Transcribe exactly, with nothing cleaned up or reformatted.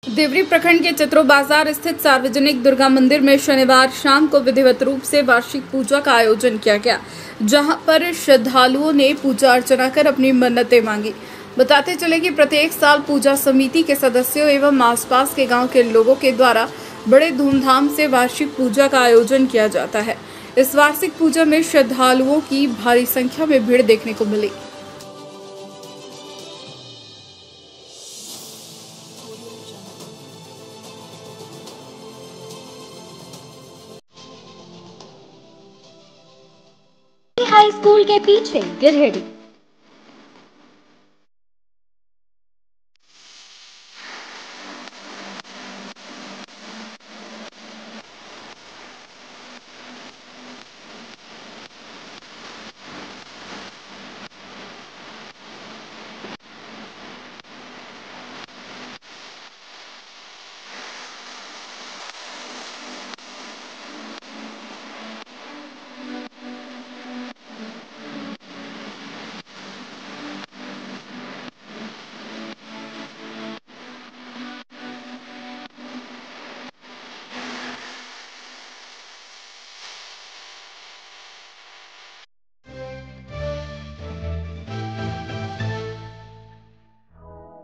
देवरी प्रखंड के चित्रो बाजार स्थित सार्वजनिक दुर्गा मंदिर में शनिवार शाम को विधिवत रूप से वार्षिक पूजा का आयोजन किया गया, जहां पर श्रद्धालुओं ने पूजा अर्चना कर अपनी मन्नतें मांगी। बताते चले कि प्रत्येक साल पूजा समिति के सदस्यों एवं आसपास के गांव के लोगों के द्वारा बड़े धूमधाम से वार्षिक पूजा का आयोजन किया जाता है। इस वार्षिक पूजा में श्रद्धालुओं की भारी संख्या में भीड़ देखने को मिली। हाई स्कूल के पीछे गिरहिड़ी